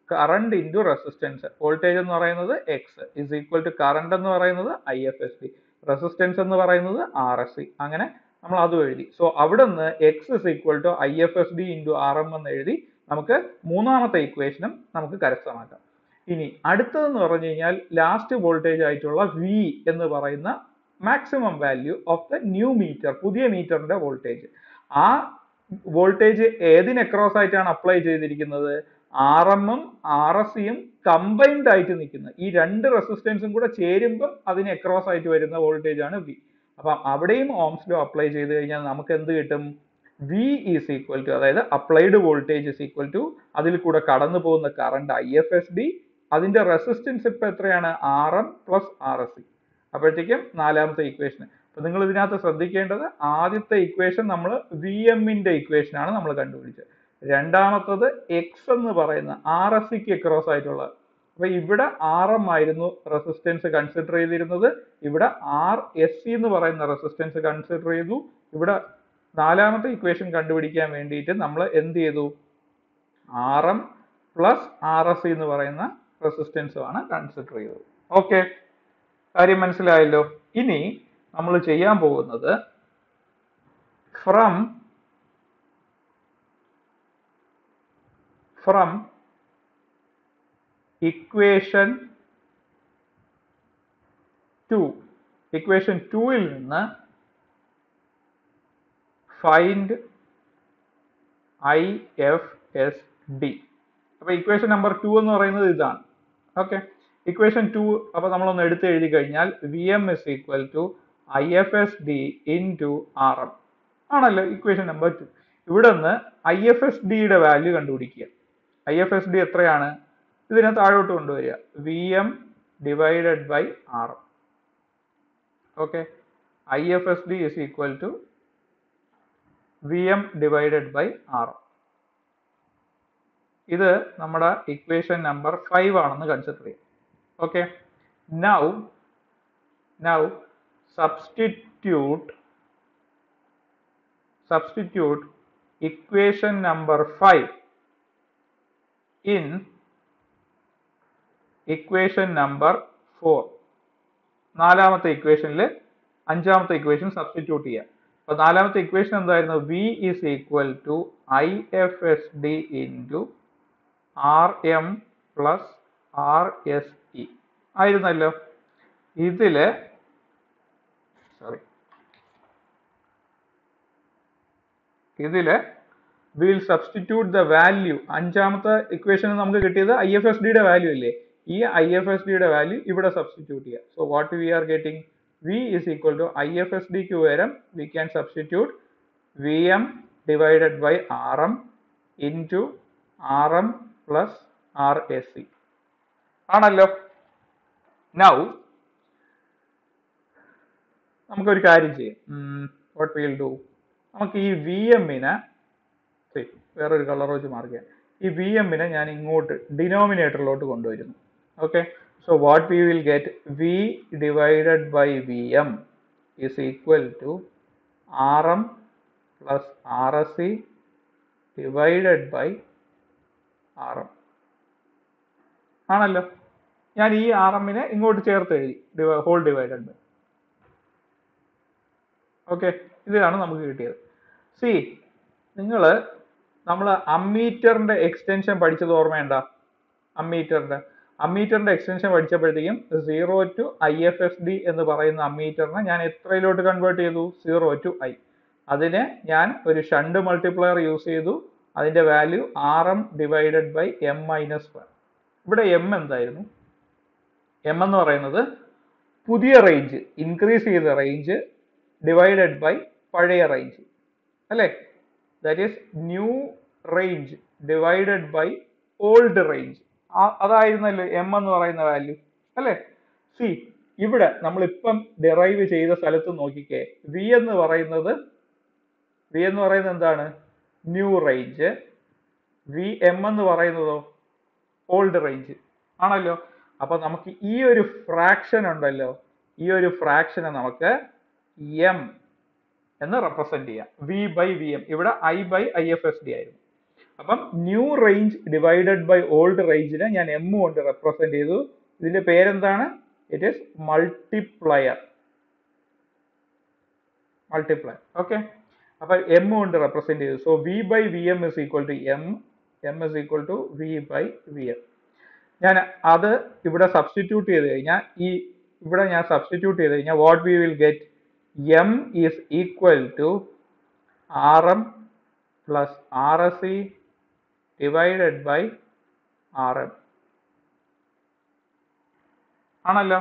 current into resistance. Voltage എന്ന് പറയുന്നത് X is equal to current എന്ന് പറയുന്നത് IFSD, റെസിസ്റ്റൻസ് എന്ന് പറയുന്നത് RSC. അങ്ങനെ നമ്മൾ അതും എഴുതി. സോ അവിടെ നിന്ന് X is equal to IFSD into RM എന്ന് എഴുതി നമുക്ക് മൂന്നാമത്തെ ഇക്വേഷനും നമുക്ക് കരസ്ഥമാക്കാം. ഇനി അടുത്തതെന്ന് പറഞ്ഞു കഴിഞ്ഞാൽ ലാസ്റ്റ് വോൾട്ടേജ് ആയിട്ടുള്ള V എന്ന് പറയുന്ന maximum value of the new meter, പുതിയ മീറ്ററിന്റെ വോൾട്ടേജ്. ആ വോൾട്ടേജ് ഏതിന് അക്രോസ് ആയിട്ടാണ് അപ്ലൈ ചെയ്തിരിക്കുന്നത്? RM ഉം RSC യും കമ്പൈൻഡ് ആയിട്ട് നിൽക്കുന്ന ഈ രണ്ട് റെസിസ്റ്റൻസും കൂടെ ചേരുമ്പം അതിന് അക്രോസ് ആയിട്ട് വരുന്ന വോൾട്ടേജ് ആണ് V. അപ്പൊ അവിടെയും ഓംസ് ലോ അപ്ലൈ ചെയ്ത് കഴിഞ്ഞാൽ നമുക്ക് എന്ത് കിട്ടും? V ഈസ് ഈക്വൽ ടു, അതായത് applied voltage is equal to അതിൽ കൂടെ കടന്നു പോകുന്ന കറണ്ട് IFSD, അതിന്റെ റെസിസ്റ്റൻസ് ഇപ്പൊ എത്രയാണ്? RM plus RSC. അപ്പോഴത്തേക്കും നാലാമത്തെ ഇക്വേഷൻ. അപ്പൊ നിങ്ങൾ ഇതിനകത്ത് ശ്രദ്ധിക്കേണ്ടത് ആദ്യത്തെ ഇക്വേഷൻ നമ്മൾ VM ന്റെ ഇക്വേഷൻ ആണ് നമ്മൾ കണ്ടുപിടിച്ചത്. രണ്ടാമത്തത് എക്സ് എന്ന് പറയുന്ന RSCക്ക് അക്രോസ് ആയിട്ടുള്ള, അപ്പൊ ഇവിടെ RM ആയിരുന്നു റെസിസ്റ്റൻസ് കൺസിഡർ ചെയ്തിരുന്നത്, ഇവിടെ RSC എന്ന് പറയുന്ന റെസിസ്റ്റൻസ് കൺസിഡർ ചെയ്തു. ഇവിടെ നാലാമത്തെ ഇക്വേഷൻ കണ്ടുപിടിക്കാൻ വേണ്ടിയിട്ട് നമ്മൾ എന്ത് ചെയ്തു? RM പ്ലസ് RSC എന്ന് പറയുന്ന റെസിസ്റ്റൻസും ആണ് കൺസിഡർ ചെയ്തത്. ഓക്കെ, കാര്യം മനസ്സിലായല്ലോ. ഇനി നമ്മൾ ചെയ്യാൻ പോകുന്നത് ഫ്രം ഇക്വേഷൻ 2, ഇക്വേഷൻ 2ൽ നിന്ന് ഫൈൻഡ് IFSD. അപ്പൊ ഇക്വേഷൻ നമ്പർ 2 എന്ന് പറയുന്നത് ഇതാണ്. ഓക്കെ, ഇക്വേഷൻ 2 അപ്പൊ നമ്മളൊന്ന് എടുത്ത് എഴുതി കഴിഞ്ഞാൽ VM is equal to IFSD into RM ആണല്ലോ ഇക്വേഷൻ നമ്പർ 2. ഇവിടെ നിന്ന് IFSDയുടെ വാല്യൂ കണ്ടുപിടിക്കുക. IFSD എത്രയാണ്? ഇതിനെ താഴോട്ട് കൊണ്ടുവരിക, VM divided by RM. Okay, IFSD is equal to VM divided by RM. ഇത് നമ്മുടെ ഇക്വേഷൻ നമ്പർ 5 ആണെന്ന് കൺസിഡർ ചെയ്യാം. Okay, now substitute equation number 5 in equation number 4. നാലാമത്തെ ഇക്വേഷനിൽ അഞ്ചാമത്തെ ഇക്വേഷൻ സബ്സ്റ്റിറ്റ്യൂട്ട് ചെയ്യാം. അപ്പൊ നാലാമത്തെ ഇക്വേഷൻ എന്തായിരുന്നു? V is equal to IFSD into RM plus RSE ആയിരുന്നല്ലോ. ഇതില് we'll substitute the value. അഞ്ചാമത്തെ ഇക്വേഷൻ നമുക്ക് കിട്ടിയത് IFSDയുടെ വാല്യൂ ഇല്ലേ? ഈ IFSDയുടെ വാല്യൂ ഇവിടെ സബ്സ്റ്റിറ്റ്യൂട്ട് ചെയ്യാം. So what we are getting? V is equal to IFSDക്ക് പകരം we can substitute VM divided by RM into RM plus RSE ആണല്ലോ. Now നമുക്കൊരു കാര്യം ചെയ്യാം. What we'll do, നമുക്ക് ഈ VMനെ വേറൊരു കളർ വെച്ച് മാർക്ക് ചെയ്യാം. ഈ VMനെ ഞാൻ ഇങ്ങോട്ട് ഡിനോമിനേറ്ററിലോട്ട് കൊണ്ടുവരുന്നു. Okay, so what we will get? V divided by VM is equal to RM plus RSC divided by RM ആണല്ലോ. ഞാൻ ഈ RMനെ ഇങ്ങോട്ട് ചേർത്ത് എഴുതി, ഹോൾ ഡിവൈഡഡ് ബൈ. ഓക്കെ, ഇതാണ് നമുക്ക് കിട്ടിയത്. സി, നമ്മൾ അമ്മീറ്ററിന്റെ എക്സ്റ്റൻഷൻ പഠിച്ചത് ഓർമ്മയുണ്ടോ? അമ്മീറ്ററിന്റെ എക്സ്റ്റൻഷൻ പഠിച്ചപ്പോഴത്തേക്കും 0 to IFSD എന്ന് പറയുന്ന അമ്മീറ്ററിനെ ഞാൻ എത്രയിലോട്ട് കൺവേർട്ട് ചെയ്തു? 0 to I. അതിന് ഞാൻ ഒരു ഷണ്ട് മൾട്ടിപ്ലയർ യൂസ് ചെയ്തു. അതിന്റെ value RM divided by M minus 1. ഇവിടെ M എന്തായിരുന്നു? M എന്ന് പറയുന്നത് പുതിയ റേഞ്ച്, ഇൻക്രീസ് ചെയ്ത റേഞ്ച് ഡിവൈഡഡ് ബൈ പഴയ റേഞ്ച് അല്ലേ? That is new range divided by old range. അതായിരുന്നല്ലോ M എന്ന് പറയുന്ന വാല്യൂ അല്ലേ? സി, ഇവിടെ നമ്മളിപ്പം ഡിറൈവ് ചെയ്ത സ്ഥലത്ത് നോക്കിക്കേ, V എന്ന് പറയുന്നത് എന്താണ്? New range. M എന്ന് പറയുന്നതോ ഓൾഡ് റേഞ്ച് ആണല്ലോ. അപ്പൊ നമുക്ക് ഈ ഒരു ഫ്രാക്ഷൻ ഉണ്ടല്ലോ, ഈ ഒരു ഫ്രാക്ഷനെ നമുക്ക് M എന്ന് റെപ്രസെന്റ് ചെയ്യാം. V by VM. ഇവിടെ I by IFSD ആയിരുന്നു. അപ്പം new range divided by old റേഞ്ചിനെ ഞാൻ എം കൊണ്ട് റെപ്രസെന്റ് ചെയ്തു. ഇതിന്റെ പേരെന്താണ്? It is multiplier. ഓക്കെ. അപ്പൊ എം കൊണ്ട് റെപ്രസെന്റ് ചെയ്തു. So V by V M is equal to M is equal to V by V M. ഞാൻ അത് ഇവിടെ സബ്സ്റ്റിറ്റ്യൂട്ട് ചെയ്ത് കഴിഞ്ഞാൽ ഇവിടെ ഞാൻ സബ്സ്റ്റിറ്റ്യൂട്ട് ചെയ്ത് കഴിഞ്ഞാൽ what we will get, M is equal to R M plus R S E divided by R M ആണല്ലോ.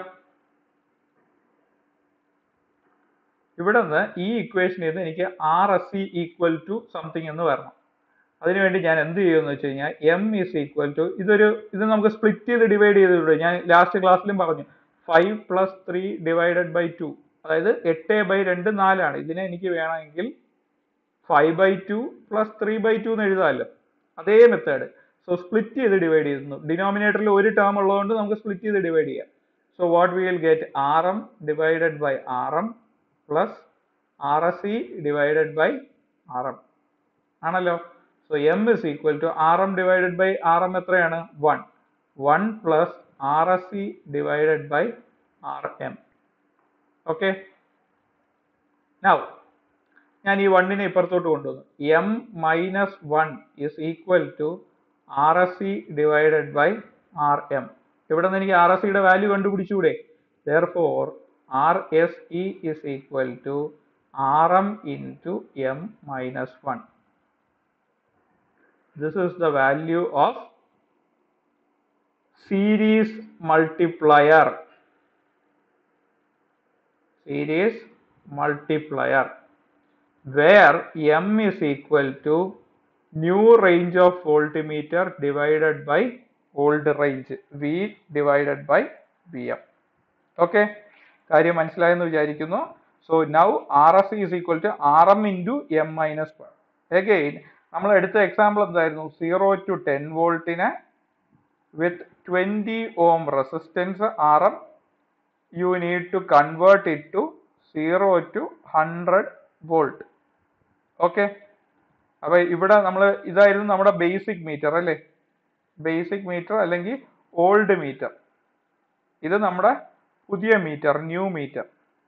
ഇവിടെ നിന്ന് ഈ ഇക്വേഷനിൽ നിന്ന് എനിക്ക് R S C equal to something എന്ന് വരണം. അതിനുവേണ്ടി ഞാൻ എന്ത് ചെയ്യുമെന്ന് വെച്ച് കഴിഞ്ഞാൽ എം ഈസ് ഈക്വൽ ടു ഇത് നമുക്ക് സ്പ്ലിറ്റ് ചെയ്ത് ഡിവൈഡ് ചെയ്തിട്ടുണ്ട്. ഞാൻ ലാസ്റ്റ് ക്ലാസ്സിലും പറഞ്ഞു 5 + 3 ഡിവൈഡഡ് ബൈ 2, അതായത് 8/2 4 ഇതിനെ എനിക്ക് വേണമെങ്കിൽ 5/2 + 3/2 എന്ന് എഴുതാമല്ലോ, അതേ മെത്തേഡ്. സോ സ്പ്ലിറ്റ് ചെയ്ത് ഡിവൈഡ് ചെയ്യുന്നു. ഡിനോമിനേറ്ററിൽ ഒരു ടേം ഉള്ളതുകൊണ്ട് നമുക്ക് സ്പ്ലിറ്റ് ചെയ്ത് ഡിവൈഡ് ചെയ്യാം. So what we will get, R M divided by R M plus R S E divided by R M ആണല്ലോ. So M is equal to R M divided by R M എത്രയാണ്? 1 plus R S E divided by R M. Okay. Now ഞാൻ ഈ 1നെ ഇപ്പുറത്തോട്ട് കൊണ്ടുവന്നു. M minus 1 is equal to R S E divided by R M. ഇവിടെ നിന്ന് എനിക്ക് R S ഇയുടെ വാല്യൂ കണ്ടുപിടിച്ചുകൂടെ? Therefore R S E is equal to R M into M minus 1. This is the value of series multiplier. Where m is equal to new range of voltmeter divided by old range, V divided by Vm. Okay, കാര്യം മനസ്സിലായെന്ന് വിചാരിക്കുന്നു. So now RS is equal to Rm into m minus 1. Again, നമ്മൾ എടുത്ത example എന്തായിരുന്നു? 0 to 10 വോൾട്ടിന് with 20 ohm resistance Rm, you need to convert it to 0 to 100 volt. ഓക്കെ. അപ്പൊ ഇവിടെ നമ്മൾ ഇതായിരുന്നു നമ്മുടെ ബേസിക് മീറ്റർ അല്ലേ? ബേസിക് മീറ്റർ അല്ലെങ്കിൽ ഓൾഡ് മീറ്റർ. ഇത് നമ്മുടെ പുതിയ മീറ്റർ, ന്യൂ മീറ്റർ.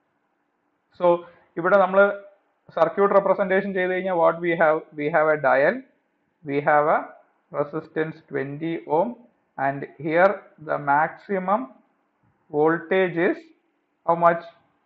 സോ ഇവിടെ നമ്മൾ സർക്യൂട്ട് റെപ്രസെന്റേഷൻ ചെയ്ത് കഴിഞ്ഞാൽ what we have a dial, we have a resistance 20 ohm, and here the maximum voltage is how much?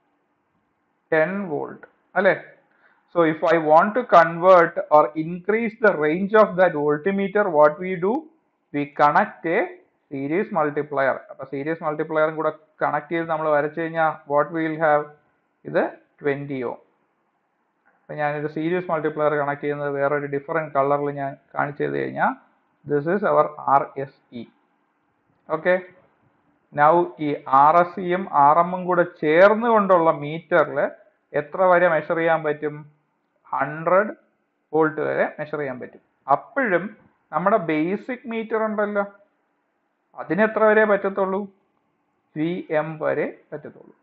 10 volt അല്ലേ? So if I want to convert or increase the range of that voltmeter, what we do? We connect a series multiplier. അപ്പോൾ series മൾട്ടിപ്ലയറും കൂടെ connect ചെയ്ത് നമ്മൾ വരച്ചു കഴിഞ്ഞാൽ what we will have? ഇത് 20 ohm. അപ്പം ഞാനൊരു സീരീസ് മൾട്ടിപ്ലയർ കണക്ട് ചെയ്യുന്നത് വേറൊരു ഡിഫറെൻറ്റ് കളറിൽ ഞാൻ കാണിച്ചു ചെയ്ത് കഴിഞ്ഞാൽ this is our RSE. Okay. Now ഈ ആർ എസ് ഇയും ആർ എമ്മും കൂടെ ചേർന്ന് കൊണ്ടുള്ള മീറ്ററിൽ എത്ര വരെ മെഷർ ചെയ്യാൻ പറ്റും? 100 വോൾട്ട് വരെ മെഷർ ചെയ്യാൻ പറ്റും. അപ്പോഴും നമ്മുടെ ബേസിക് മീറ്റർ ഉണ്ടല്ലോ, അതിന് എത്ര വരെ പറ്റത്തുള്ളൂ? Vm വരെ പറ്റത്തുള്ളൂ.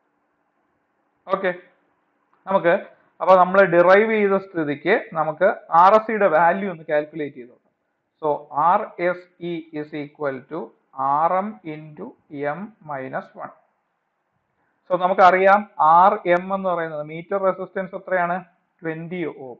ഓക്കെ. നമുക്ക് അപ്പോൾ നമ്മൾ ഡിറൈവ് ചെയ്ത സ്ഥിതിക്ക് നമുക്ക് ആർ എസ് സിയുടെ വാല്യൂ ഒന്ന് കാൽക്കുലേറ്റ് ചെയ്ത് നോക്കാം. So R S E is equal to R M into M minus 1. So നമുക്കറിയാം ആർ എം എന്ന് പറയുന്നത് മീറ്റർ റെസിസ്റ്റൻസ് എത്രയാണ്? 20 ohm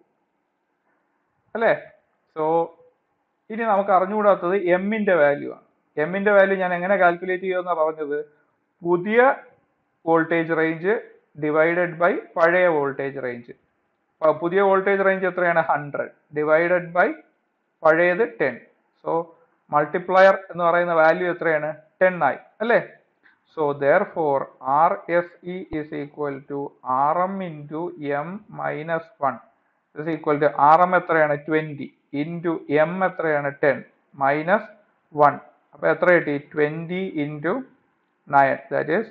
അല്ലേ? സോ ഇനി നമുക്ക് അറിഞ്ഞുകൂടാത്തത് എമ്മിന്റെ വാല്യൂ ആണ്. എമ്മിന്റെ വാല്യൂ ഞാൻ എങ്ങനെ കാൽക്കുലേറ്റ് ചെയ്യുമെന്നാണ് പറഞ്ഞത്? പുതിയ വോൾട്ടേജ് റേഞ്ച് ഡിവൈഡഡ് ബൈ പഴയ വോൾട്ടേജ് റേഞ്ച്. പുതിയ വോൾട്ടേജ് റേഞ്ച് എത്രയാണ്? 100 ഡിവൈഡഡ് ബൈ പഴയത് 10. സോ മൾട്ടിപ്ലയർ എന്ന് പറയുന്ന വാല്യൂ എത്രയാണ്? 10 ആയി അല്ലേ? So therefore RSE is equal to Rm into m minus 1 is equal to Rm എത്രയാണ്? 20 into m എത്രയാണ്? 10 minus 1. അപ്പോൾ എത്ര കിട്ടി? 20 into 9, that is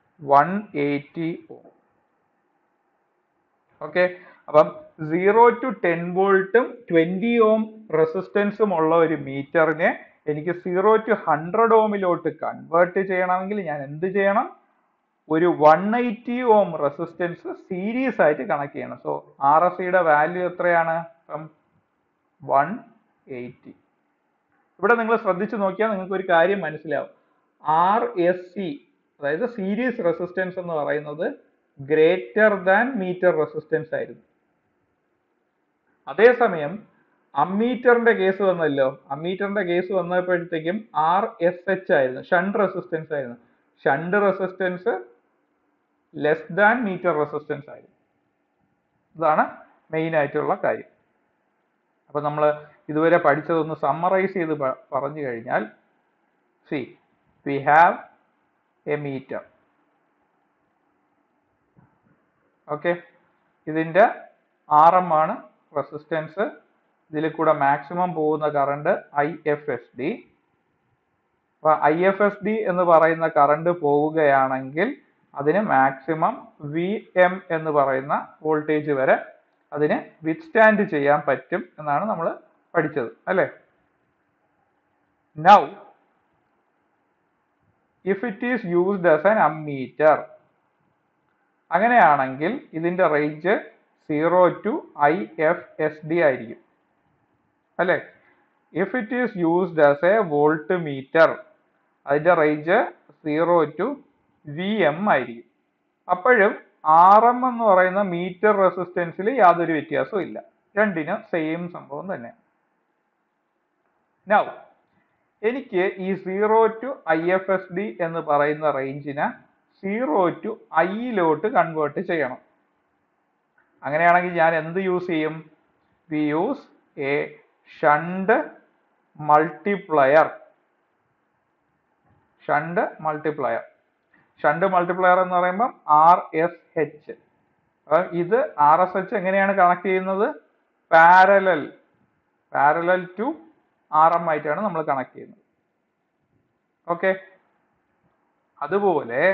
180 ohm. Okay. അപ്പം 0 to 10 വോൾട്ടും 20 ohm റെസിസ്റ്റൻസും ഉള്ള ഒരു മീറ്ററിനെ എനിക്ക് 0 to 100 ഓമിലോട്ട് കൺവേർട്ട് ചെയ്യണമെങ്കിൽ ഞാൻ എന്ത് ചെയ്യണം? ഒരു 180 ohm റെസിസ്റ്റൻസ് സീരീസ് ആയിട്ട് കണക്ട് ചെയ്യണം. സോ ആർ എസ് സിയുടെ വാല്യൂ എത്രയാണ്? 1 80. ഇവിടെ നിങ്ങൾ ശ്രദ്ധിച്ചു നോക്കിയാൽ നിങ്ങൾക്ക് ഒരു കാര്യം മനസ്സിലാവും. ആർ എസ് സി അതായത് സീരീസ് റെസിസ്റ്റൻസ് എന്ന് പറയുന്നത് ഗ്രേറ്റർ ദാൻ മീറ്റർ റെസിസ്റ്റൻസ് ആയിരുന്നു. അതേസമയം അമ്മീറ്ററിന്റെ കേസ് വന്നല്ലോ, അമ്മീറ്ററിന്റെ കേസ് വന്നപ്പോഴത്തേക്കും ആർ എസ് എച്ച് ആയിരുന്നു, ഷണ്ട് റെസിസ്റ്റൻസ് ആയിരുന്നു. Shunt resistance less than meter resistance ആയിരുന്നു. ഇതാണ് മെയിൻ ആയിട്ടുള്ള കാര്യം. അപ്പൊ നമ്മൾ ഇതുവരെ പഠിച്ചതൊന്ന് സമ്മറൈസ് ചെയ്ത് പറഞ്ഞു കഴിഞ്ഞാൽ, see we have a meter. Okay, ഇതിന്റെ ആർ എം ആണ് റെസിസ്റ്റൻസ്. ഇതിൽ കൂടെ മാക്സിമം പോകുന്ന കറണ്ട് IFSD. അപ്പൊ IFSD എന്ന് പറയുന്ന കറണ്ട് പോവുകയാണെങ്കിൽ അതിന് മാക്സിമം VM എന്ന് പറയുന്ന വോൾട്ടേജ് വരെ അതിന് വിത്ത്സ്റ്റാൻഡ് ചെയ്യാൻ പറ്റും എന്നാണ് നമ്മൾ പഠിച്ചത് അല്ലേ. Now if it is used as an ammeter, അങ്ങനെയാണെങ്കിൽ ഇതിന്റെ റേഞ്ച് 0 to IFSD ആയിരിക്കും അല്ലെ. If it is used as a volt meter, അതിന്റെ റേഞ്ച് 0 to VM ആയിരിക്കും. അപ്പോഴും RM എന്ന് പറയുന്ന മീറ്റർ റെസിസ്റ്റൻസിൽ യാതൊരു വ്യത്യാസവും ഇല്ല, രണ്ടിനും സെയിം സംഭവം തന്നെ. നൗ എനിക്ക് ഈ 0 to IFSD എന്ന് പറയുന്ന റേഞ്ചിനെ 0 to I കൺവേർട്ട് ചെയ്യണം. അങ്ങനെയാണെങ്കിൽ ഞാൻ എന്ത് യൂസ് ചെയ്യും? We use a shunt multiplier. Shunt multiplier എന്ന് പറയുമ്പോൾ RSH. ഇത് RSH എങ്ങനെയാണ് കണക്ട് ചെയ്യുന്നത്? പാരലൽ ടു RM ആയിട്ടാണ് നമ്മൾ കണക്ട് ചെയ്യുന്നത്. ഓക്കെ, അതുപോലെ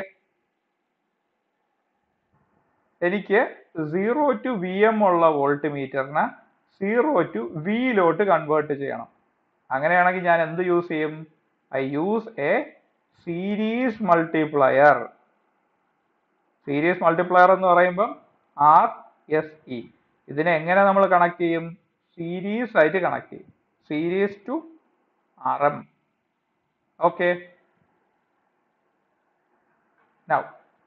എനിക്ക് 0 to VM ഉള്ള വോൾട്ട് മീറ്ററിനെ 0 to V കൺവേർട്ട് ചെയ്യണം. അങ്ങനെയാണെങ്കിൽ ഞാൻ എന്ത് യൂസ് ചെയ്യും? I use a series multiplier. Series multiplier എന്ന് പറയുമ്പോൾ RSE. ഇതിനെ എങ്ങനെ നമ്മൾ കണക്ട് ചെയ്യും? സീരീസ് ആയിട്ട് കണക്ട് ചെയ്യും, series to RM. Okay, now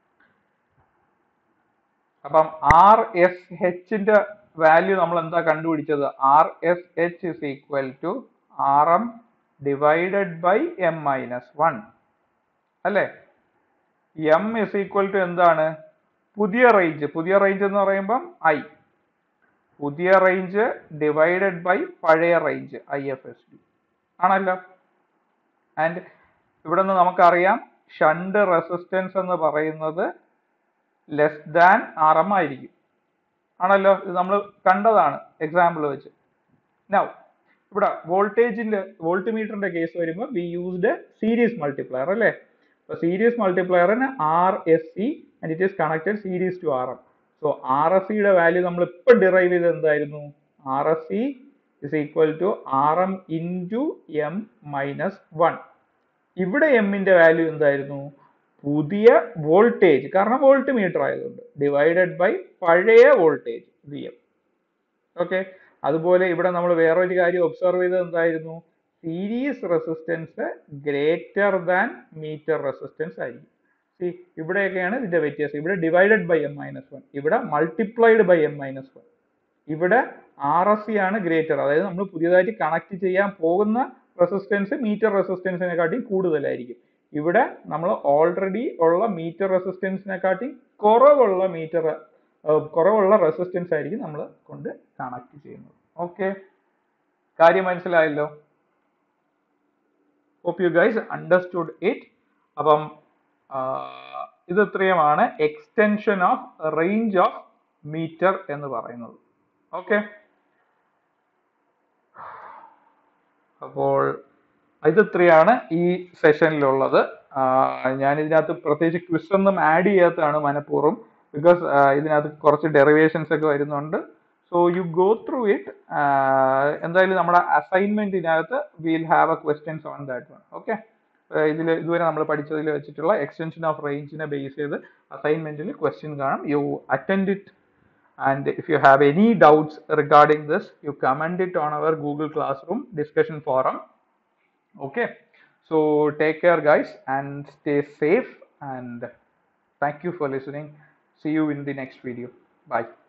അപ്പം RSHന്റെ വാല്യൂ നമ്മൾ എന്താ കണ്ടുപിടിച്ചത്? RSH is equal to RM divided by M-1 അല്ലെ. M is equal to എന്താണ്? പുതിയ റേഞ്ച് എന്ന് പറയുമ്പം I. പുതിയ റേഞ്ച് ഡിവൈഡഡ് ബൈ പഴയ റേഞ്ച് IFSD ആണല്ലോ. ആൻഡ് ഇവിടെ നിന്ന് നമുക്കറിയാം ഷണ്ട് റെസിസ്റ്റൻസ് എന്ന് പറയുന്നത് ലെസ് ദാൻ RM ആയിരിക്കും ആണല്ലോ. ഇത് നമ്മൾ കണ്ടതാണ് എക്സാമ്പിൾ വെച്ച്. നൗ ഇവിടെ വോൾട്ട് മീറ്ററിന്റെ കേസ് വരുമ്പോൾ വി യൂസ്ഡ് സീരീസ് മൾട്ടിപ്ലയർ അല്ലേ. അപ്പൊ സീരീസ് മൾട്ടിപ്ലയറിന് RSE and it is connected series to RM. So RSEയുടെ വാല്യൂ നമ്മൾ ഇപ്പൊ ഡിറൈവ് ചെയ്ത് എന്തായിരുന്നു? RSE is equal to RM into M-1. ഇവിടെ എമ്മിന്റെ വാല്യൂ എന്തായിരുന്നു? പുതിയ വോൾട്ടേജ്, കാരണം വോൾട്ട് മീറ്റർ ആയതുകൊണ്ട്, ഡിവൈഡഡ് ബൈ പഴയ വോൾട്ടേജ് VM. ഓക്കെ, അതുപോലെ ഇവിടെ നമ്മൾ വേറൊരു കാര്യം ഒബ്സർവ് ചെയ്തത് എന്തായിരുന്നു? Series resistance greater than meter resistance ആയിരിക്കും. ഇവിടെയൊക്കെയാണ് ഇതിന്റെ വ്യത്യാസം. ഇവിടെ ഡിവൈഡഡ് ബൈ M-1, ഇവിടെ മൾട്ടിപ്ലൈഡ് ബൈ M-1. ഇവിടെ RSE ആണ് ഗ്രേറ്റർ, അതായത് നമ്മൾ പുതിയതായിട്ട് കണക്ട് ചെയ്യാൻ പോകുന്ന റെസിസ്റ്റൻസ് മീറ്റർ റെസിസ്റ്റൻസിനെക്കാട്ടി കൂടുതലായിരിക്കും. ഇവിടെ നമ്മൾ ഓൾറെഡി ഉള്ള മീറ്റർ റെസിസ്റ്റൻസിനെക്കാട്ടി കുറവുള്ള റെസിസ്റ്റൻസ് ആയിരിക്കും നമ്മൾ കൊണ്ട് കണക്ട് ചെയ്യുന്നത്. ഓക്കെ, കാര്യം മനസ്സിലായല്ലോ? Hope you guys understood it. അപ്പം ഇത് ഇത്രയുമാണ് extension of range of meter എന്ന് പറയുന്നത്. ഓക്കെ, അപ്പോൾ ഇത് ഇത്രയാണ് ഈ സെഷനിലുള്ളത്. ഞാൻ ഇതിനകത്ത് പ്രത്യേകിച്ച് ക്വിസ് ഒന്നും ആഡ് ചെയ്യാത്തതാണ് മനഃപൂർവ്വം, ബിക്കോസ് ഇതിനകത്ത് കുറച്ച് ഡെറിവേഷൻസ് ഒക്കെ വരുന്നുണ്ട്. So you go through it. എന്തായാലും നമ്മുടെ അസൈൻമെന്റിനകത്ത് will have a questions on that one. Okay, ഇതുവരെ നമ്മൾ പഠിച്ചതിൽ വെച്ചിട്ടുള്ള എക്സ്റ്റൻഷൻ ഓഫ് റേഞ്ചിനെ ബേസ് ചെയ്ത് അസൈൻമെന്റിൽ ക്വസ്റ്റ്യൻ കാണും. You attend it And if you have any doubts regarding this, you comment it on our Google Classroom discussion forum. Okay, so take care, guys, and stay safe. And thank you for listening. See you in the next video. Bye.